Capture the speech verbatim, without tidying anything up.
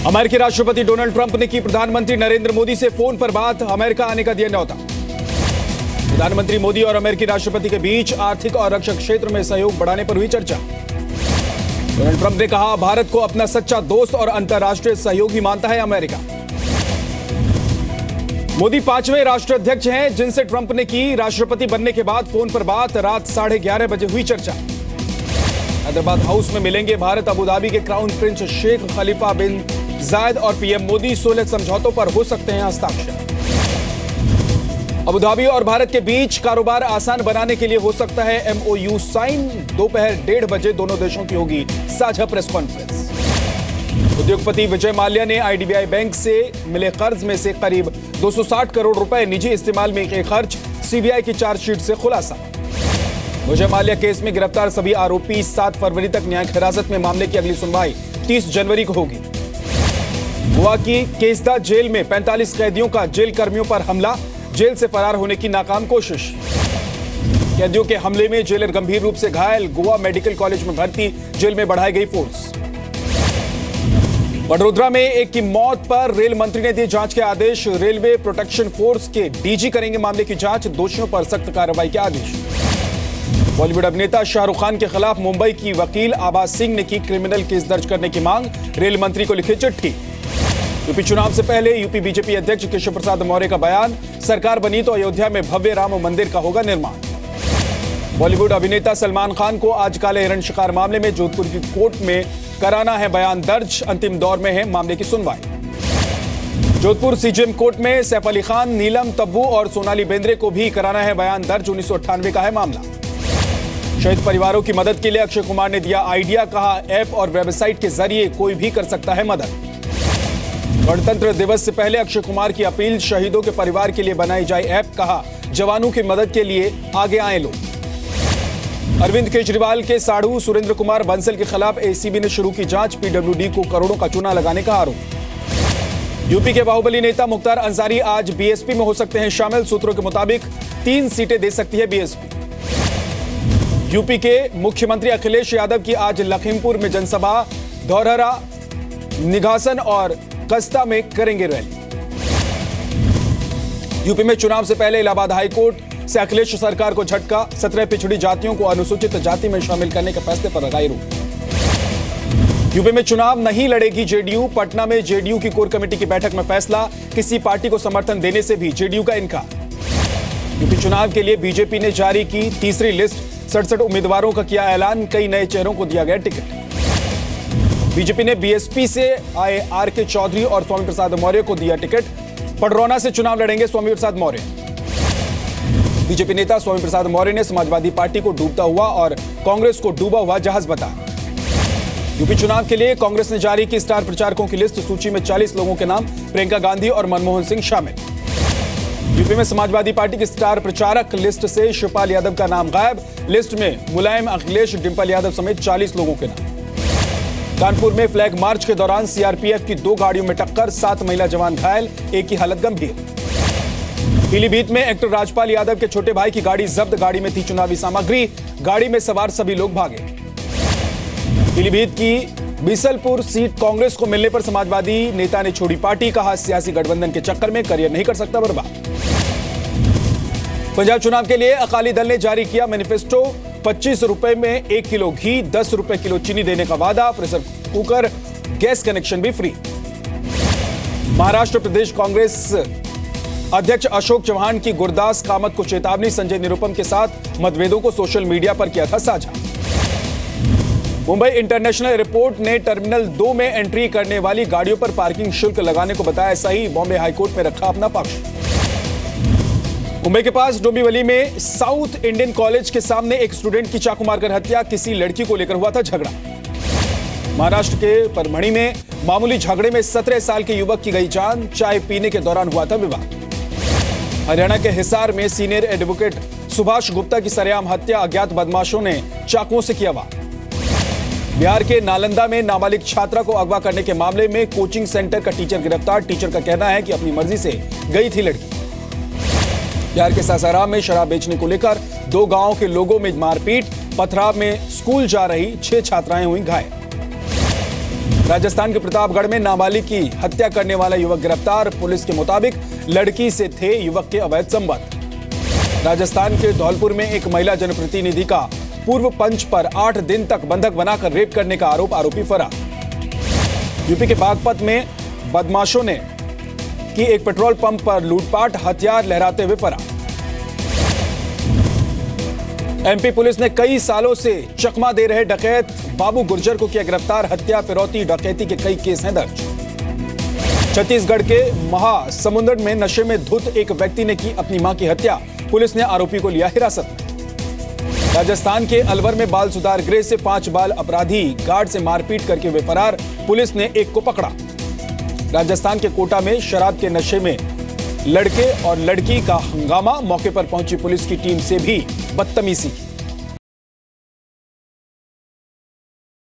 अमेरिकी राष्ट्रपति Donald Trump ने की प्रधानमंत्री नरेंद्र मोदी से फोन पर बात, अमेरिका आने का दिया न्यौता। प्रधानमंत्री मोदी और अमेरिकी राष्ट्रपति के बीच आर्थिक और रक्षा क्षेत्र में सहयोग बढ़ाने पर हुई चर्चा। डोनाल्ड ट्रंप ने कहा, भारत को अपना सच्चा दोस्त और अंतर्राष्ट्रीय सहयोगी मानता है अमेरिका। मोदी पांचवें राष्ट्राध्यक्ष हैं जिनसे ट्रंप ने की राष्ट्रपति बनने के बाद फोन पर बात, रात साढ़े ग्यारह बजे हुई चर्चा। हैदराबाद हाउस में मिलेंगे भारत अबुधाबी के crown prince sheikh Khalifa bin Zayed और पीएम मोदी। सोलह समझौतों पर हो सकते हैं हस्ताक्षर। अबुधाबी और भारत के बीच कारोबार आसान बनाने के लिए हो सकता है एमओयू साइन। दोपहर डेढ़ बजे दोनों देशों की होगी साझा प्रेस कॉन्फ्रेंस। उद्योगपति विजय माल्या ने आईडीबीआई बैंक से मिले कर्ज में से करीब दो सौ साठ करोड़ रुपए निजी इस्तेमाल में के खर्च, सीबीआई की चार्जशीट से खुलासा। विजय माल्या केस में गिरफ्तार सभी आरोपी सात फरवरी तक न्यायिक हिरासत में। मामले की अगली सुनवाई तीस जनवरी को होगी। गोवा की केसदा जेल में पैंतालीस कैदियों का जेल कर्मियों पर हमला, जेल से फरार होने की नाकाम कोशिश। कैदियों के हमले में जेलर गंभीर रूप से घायल, गोवा मेडिकल कॉलेज में भर्ती, जेल में बढ़ाई गई फोर्स। वडोदरा में एक की मौत पर रेल मंत्री ने दिए जांच के आदेश। रेलवे प्रोटेक्शन फोर्स के डीजी करेंगे मामले की जांच, दोषियों पर सख्त कार्रवाई के आदेश। बॉलीवुड अभिनेता शाहरुख खान के खिलाफ मुंबई की वकील आबा सिंह ने की क्रिमिनल केस दर्ज करने की मांग, रेल मंत्री को लिखी चिट्ठी। यूपी चुनाव से पहले यूपी बीजेपी अध्यक्ष केशव प्रसाद मौर्य का बयान, सरकार बनी तो अयोध्या में भव्य राम मंदिर का होगा निर्माण। बॉलीवुड अभिनेता सलमान खान को आज काले हिरण शिकार मामले में जोधपुर की कोर्ट में कराना है बयान दर्ज, अंतिम दौर में है मामले की सुनवाई। जोधपुर सीजेएम कोर्ट में सैफ अली खान, नीलम तब्बू और सोनाली बेंद्रे को भी कराना है बयान दर्ज। उन्नीस सौ अट्ठानवे का है मामला। शहीद परिवारों की मदद के लिए अक्षय कुमार ने दिया आइडिया, कहा ऐप और वेबसाइट के जरिए कोई भी कर सकता है मदद। गणतंत्र दिवस से पहले अक्षय कुमार की अपील, शहीदों के परिवार के लिए बनाई जाए ऐप, कहा जवानों की मदद के लिए आगे आए लोग। अरविंद केजरीवाल के साढ़ू सुरेंद्र कुमार बंसल के खिलाफ एसीबी ने शुरू की जांच, पीडब्ल्यूडी को करोड़ों का चूना लगाने का आरोप। यूपी के बाहुबली नेता मुख्तार अंसारी आज बीएसपी में हो सकते हैं शामिल, सूत्रों के मुताबिक तीन सीटें दे सकती है बीएसपी। यूपी के मुख्यमंत्री अखिलेश यादव की आज लखीमपुर में जनसभा, धौरहरा, निघासन और कस्ता में करेंगे रैली। यूपी में चुनाव से पहले इलाहाबाद हाईकोर्ट से अखिलेश सरकार को झटका, सत्रह पिछड़ी जातियों को अनुसूचित जाति में शामिल करने के फैसले पर लगाई रोक। यूपी में चुनाव नहीं लड़ेगी जेडीयू, पटना में जेडीयू की कोर कमेटी की बैठक में फैसला, किसी पार्टी को समर्थन देने से भी जेडीयू का इनकार। यूपी चुनाव के लिए बीजेपी ने जारी की तीसरी लिस्ट, सड़सठ उम्मीदवारों का किया ऐलान, कई नए चेहरों को दिया गया टिकट। बीजेपी ने बीएसपी से आए आर के चौधरी और स्वामी प्रसाद मौर्य को दिया टिकट। पडरौना से चुनाव लड़ेंगे स्वामी प्रसाद मौर्य। बीजेपी नेता स्वामी प्रसाद मौर्य ने समाजवादी पार्टी को डूबता हुआ और कांग्रेस को डूबा हुआ जहाज बताया। यूपी चुनाव के लिए कांग्रेस ने जारी की स्टार प्रचारकों की लिस्ट, सूची में चालीस लोगों के नाम, प्रियंका गांधी और मनमोहन सिंह शामिल। यूपी में समाजवादी पार्टी की स्टार प्रचारक लिस्ट से शिवपाल यादव का नाम गायब। लिस्ट में मुलायम, अखिलेश, डिंपल यादव समेत चालीस लोगों के नाम। कानपुर में फ्लैग मार्च के दौरान सीआरपीएफ की दो गाड़ियों में टक्कर, सात महिला जवान घायल, एक की हालत गंभीर। पीलीभीत में एक्टर राजपाल यादव के छोटे भाई की गाड़ी जब्त, गाड़ी में थी चुनावी सामग्री, गाड़ी में सवार सभी लोग भागे। पीलीभीत की बीसलपुर सीट कांग्रेस को मिलने पर समाजवादी नेता ने छोड़ी पार्टी, कहा सियासी गठबंधन के चक्कर में करियर नहीं कर सकता बर्बाद। पंजाब चुनाव के लिए अकाली दल ने जारी किया मैनिफेस्टो, पच्चीस रुपए में एक किलो घी, दस रुपए किलो चीनी देने का वादा, प्रेशर कुकर, गैस कनेक्शन भी फ्री। महाराष्ट्र प्रदेश कांग्रेस अध्यक्ष अशोक चौहान की गुरदास कामत को चेतावनी, संजय निरुपम के साथ मतभेदों को सोशल मीडिया पर किया था साझा। मुंबई इंटरनेशनल एयरपोर्ट ने टर्मिनल दो में एंट्री करने वाली गाड़ियों पर पार्किंग शुल्क लगाने को बताया सही, बॉम्बे हाईकोर्ट में रखा अपना पक्ष। मुंबई के पास डोंबिवली में साउथ इंडियन कॉलेज के सामने एक स्टूडेंट की चाकू मारकर हत्या, किसी लड़की को लेकर हुआ था झगड़ा। महाराष्ट्र के परभणी में मामूली झगड़े में सत्रह साल के युवक की गई जान, चाय पीने के दौरान हुआ था विवाद। हरियाणा के हिसार में सीनियर एडवोकेट सुभाष गुप्ता की सरेआम हत्या, अज्ञात बदमाशों ने चाकुओं से किया वार। बिहार के नालंदा में नाबालिग छात्रा को अगवा करने के मामले में कोचिंग सेंटर का टीचर गिरफ्तार, टीचर का कहना है कि अपनी मर्जी से गई थी लड़की। बिहार के सासाराम में शराब बेचने को लेकर दो गांवों के लोगों में मारपीट, पथराव में स्कूल जा रही छह छात्राएं हुई घायल। राजस्थान के प्रतापगढ़ में नाबालिग की हत्या करने वाला युवक गिरफ्तार। पुलिस के मुताबिक लड़की से थे युवक के अवैध संबंध। राजस्थान के धौलपुर में एक महिला जनप्रतिनिधि का पूर्व पंच पर आठ दिन तक बंधक बनाकर रेप करने का आरोप, आरोपी फरार। यूपी के बागपत में बदमाशों ने की एक पेट्रोल पंप पर लूटपाट, हथियार लहराते हुए फरार। एमपी पुलिस ने कई सालों से चकमा दे रहे डकैत बाबू गुर्जर को किया गिरफ्तार। हत्या, फिरौती, डकैती के कई केस हैं दर्ज। छत्तीसगढ़ के महासमुंद में नशे में धुत एक व्यक्ति ने की अपनी मां की हत्या। पुलिस ने आरोपी को लिया हिरासत में। राजस्थान के अलवर में बाल सुधार गृह से पांच बाल अपराधी गार्ड से मारपीट करके हुए फरार। पुलिस ने एक को पकड़ा। राजस्थान के कोटा में शराब के नशे में लड़के और लड़की का हंगामा। मौके पर पहुंची पुलिस की टीम से भी बदतमीजी।